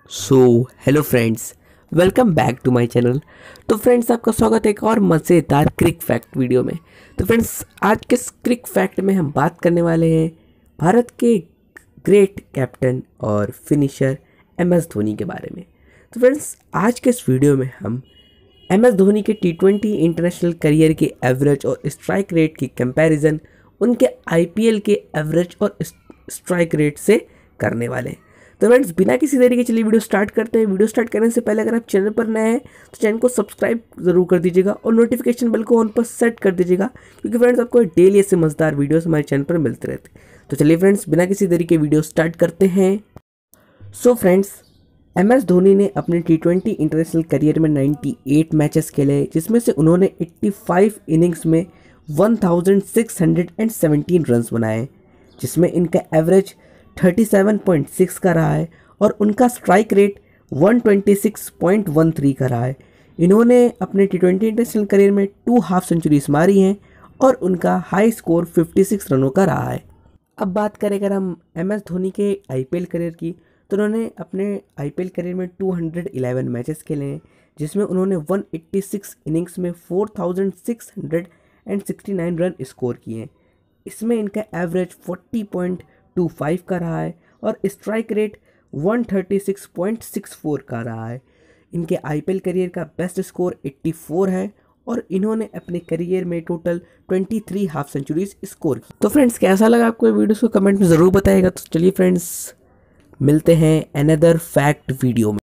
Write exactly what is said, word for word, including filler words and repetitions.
So hello friends, welcome back to my channel. तो friends, आपका स्वागत है एक और मज़ेदार क्रिक फैक्ट वीडियो में। तो फ्रेंड्स, आज के इस क्रिक फैक्ट में हम बात करने वाले हैं भारत के ग्रेट कैप्टन और फिनिशर एम एस धोनी के बारे में। तो फ्रेंड्स, आज के इस वीडियो में हम एम एस धोनी के टी ट्वेंटी इंटरनेशनल करियर के एवरेज और स्ट्राइक रेट की कंपैरिजन उनके आई पी एल के एवरेज और स्ट्राइक रेट से करने वाले हैं। तो फ्रेंड्स, बिना किसी देरी के चलिए वीडियो स्टार्ट करते हैं। वीडियो स्टार्ट करने से पहले अगर आप चैनल पर नए हैं तो चैनल को सब्सक्राइब जरूर कर दीजिएगा और नोटिफिकेशन बेल को ऑन पर सेट कर दीजिएगा, क्योंकि फ्रेंड्स आपको डेली ऐसे मजेदार वीडियोस हमारे चैनल पर मिलते रहते हैं। तो चलिए फ्रेंड्स, बिना किसी देरी के वीडियो स्टार्ट करते हैं। So friends, M S Dhoni ने अपने टी ट्वेंटी इंटरनेशनल करियर में अट्ठानवे मैचेस खेले, जिसमें से उन्होंने पचासी इनिंग्स में सोलह सौ सत्रह रन्स बनाए, जिसमें इनका एवरेज सैंतीस पॉइंट छह का रहा है और उनका स्ट्राइक रेट एक सौ छब्बीस पॉइंट तेरह का रहा है। इन्होंने अपने टी ट्वेंटी इंटरनेशनल करियर में टू हाफ सेंचुरीज मारी हैं और उनका हाई स्कोर छप्पन रनों का रहा है। अब बात करें अगर हम एम एस धोनी के आई पी एल करियर की, तो उन्होंने अपने आई पी एल करियर में दो सौ ग्यारह मैचेस खेले हैं, जिसमें उन्होंने एक सौ छियासी इनिंग्स में चार हज़ार छह सौ उनहत्तर रन स्कोर किए हैं। इसमें इनका एवरेज चालीस पॉइंट पच्चीस का रहा है और स्ट्राइक रेट एक सौ छत्तीस पॉइंट चौंसठ का रहा है। इनके आई पी एल करियर का बेस्ट स्कोर चौरासी है और इन्होंने अपने करियर में टोटल तेईस हाफ सेंचुरीज स्कोर की। तो फ्रेंड्स, कैसा लगा आपको ये वीडियो को कमेंट में ज़रूर बताइएगा। तो चलिए फ्रेंड्स, मिलते हैं अनदर फैक्ट वीडियो में।